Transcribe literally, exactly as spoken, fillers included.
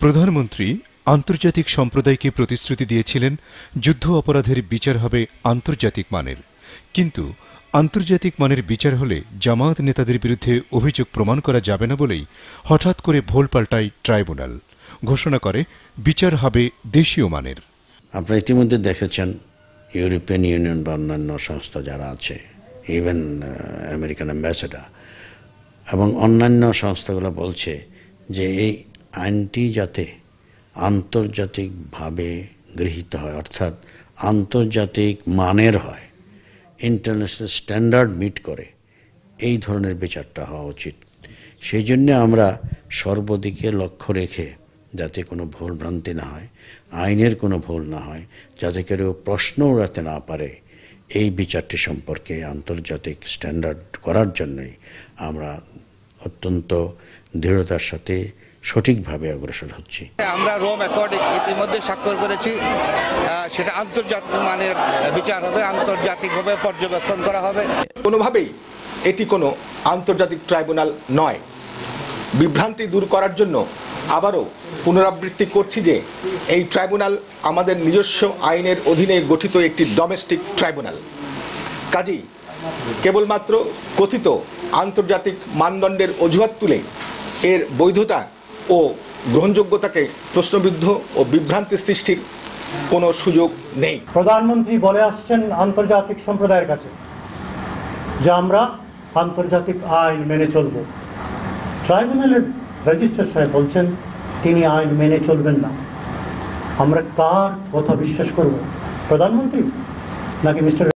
প্রধানমন্ত্রী আন্তর্জাতিক সম্প্রদায়কে প্রতিশ্রুতি দিয়েছিলেন যুদ্ধ অপরাধের বিচার হবে আন্তর্জাতিক মানের, কিন্তু আন্তর্জাতিক মানের বিচার হলে জামায়াত নেতাদের বিরুদ্ধে অভিযোগ প্রমাণ করা যাবে না বলেই হঠাৎ করে ভোল পাল্টায় ট্রাইব্যুনাল, ঘোষণা করে বিচার হবে দেশীয় মানের। আপনারা ইতিমধ্যে দেখেছেন ইউরোপিয়ান ইউনিয়ন বা অন্যান্য সংস্থা যারা আছে, ইভেন আমেরিকান অ্যাম্বাসেডার এবং অন্যান্য সংস্থাগুলো বলছে যে এই আইনটি যাতে আন্তর্জাতিকভাবে গৃহীত হয়, অর্থাৎ আন্তর্জাতিক মানের হয়, ইন্টারন্যাশনাল স্ট্যান্ডার্ড মিট করে, এই ধরনের বিচারটা হওয়া উচিত। সেই জন্য আমরা সর্বদিকে লক্ষ্য রেখে যাতে কোনো ভুল ভ্রান্তি না হয়, আইনের কোনো ভুল না হয়, যাতে কেউ প্রশ্ন উড়াতে না পারে, এই বিচারটি সম্পর্কে আন্তর্জাতিক স্ট্যান্ডার্ড করার জন্যই আমরা অত্যন্ত দৃঢ়তার সাথে সঠিকভাবে অগ্রসর হচ্ছি। আমরা রোম অ্যাকর্ড ইতিমধ্যে স্বাক্ষর করেছি, সেটা আন্তর্জাতিক মানের বিচার হবে, আন্তর্জাতিকভাবে পর্যবেক্ষণ করা হবে। কোনোভাবেই এটি কোনো আন্তর্জাতিক ট্রাইব্যুনাল নয়। বিভ্রান্তি দূর করার জন্য আবারও পুনরাবৃত্তি করছি যে এই ট্রাইব্যুনাল আমাদের নিজস্ব আইনের অধীনে গঠিত একটি ডোমেস্টিক ট্রাইব্যুনাল। কাজেই কেবলমাত্র কথিত আন্তর্জাতিক মানদণ্ডের অজুহাত তুলে এর বৈধতা ও গ্রহণযোগ্যতাকে প্রশ্নবিদ্ধ ও বিভ্রান্তি সৃষ্টির কোনো সুযোগ নেই। প্রধানমন্ত্রী বলে আসছেন আন্তর্জাতিক সম্প্রদায়ের কাছে যে আমরা আন্তর্জাতিক আইন মেনে চলব। ট্রাইব্যুনালের রেজিস্ট্রার সাহেব বলছেন তিনি আইন মেনে চলবেন না। আমরা কার কথা বিশ্বাস করব, প্রধানমন্ত্রী নাকি মিস্টার